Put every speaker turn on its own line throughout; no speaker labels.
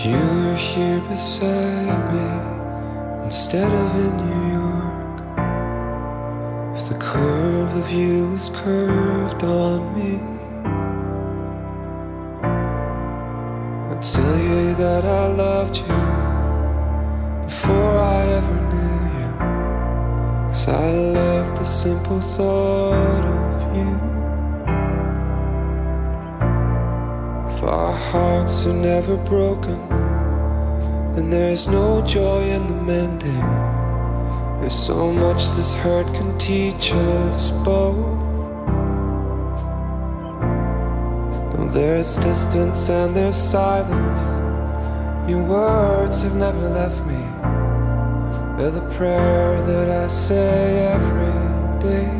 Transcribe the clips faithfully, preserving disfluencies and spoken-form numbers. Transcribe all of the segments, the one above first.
you were here beside me instead of in New York, if the curve of you was curved on me, I'd tell you that I loved you before I ever knew you, 'cause I loved the simple thought of you. If our hearts are never broken, then there's no joy in the mending. There's so much this hurt can teach us both. Now there's distance and there's silence. Your words have never left me. They're the prayer that I say every day.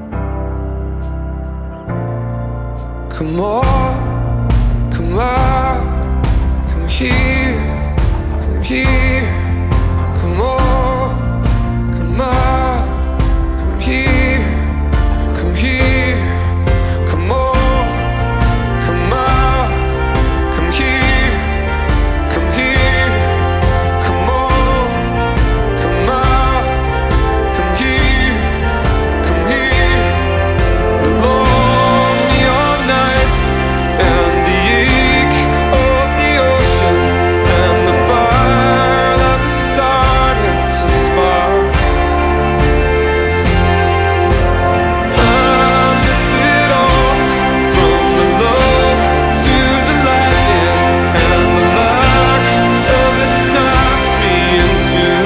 Come on, come out, come here, come here. Come on, come out, come here, come here. Come on, come out, come here, come here. Come on, come out, come here, come here. The long neon nights and the ache of the ocean and the fire that was starting to spark. I miss it all, from the love to the lightning, and the lack of it snaps me in two.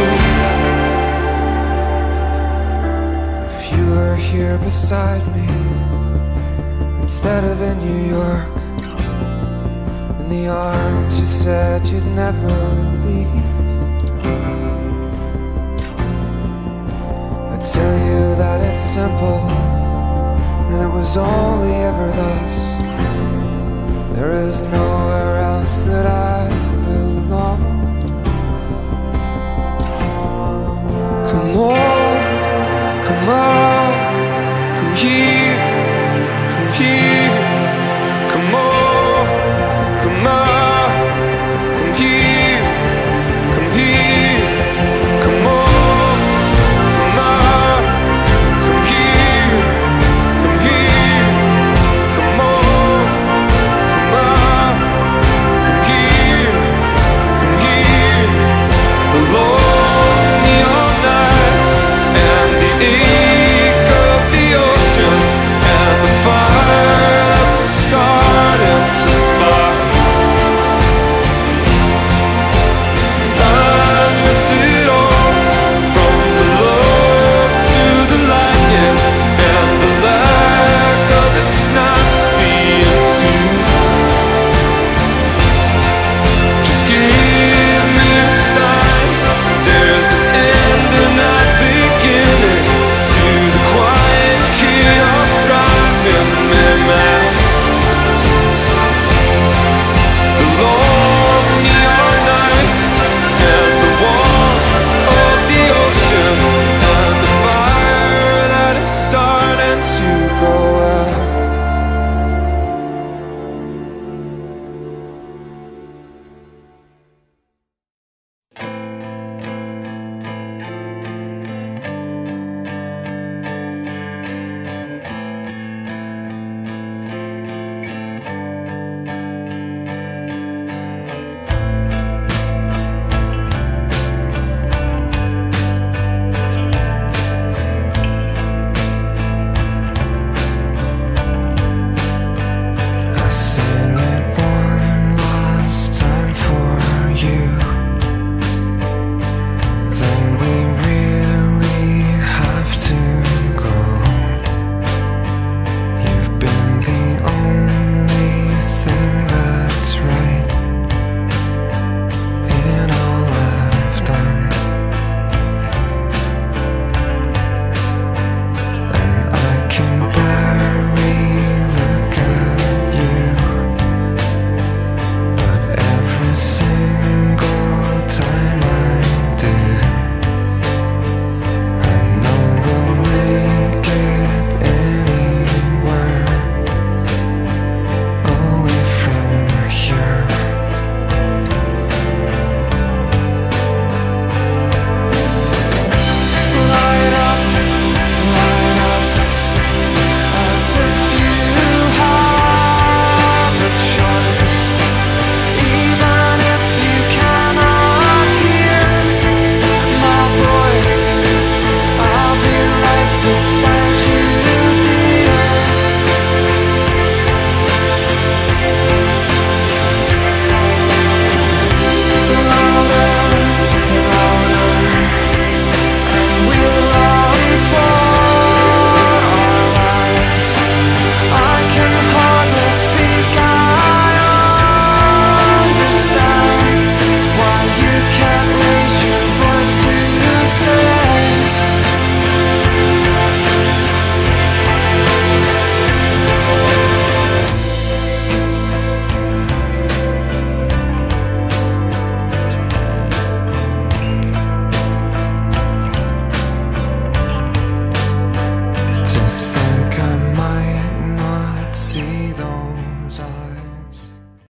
If you were here beside me instead of in New York, in the arms you said you'd never leave, I tell you that it's simple, and it was only ever thus. There is nowhere else that I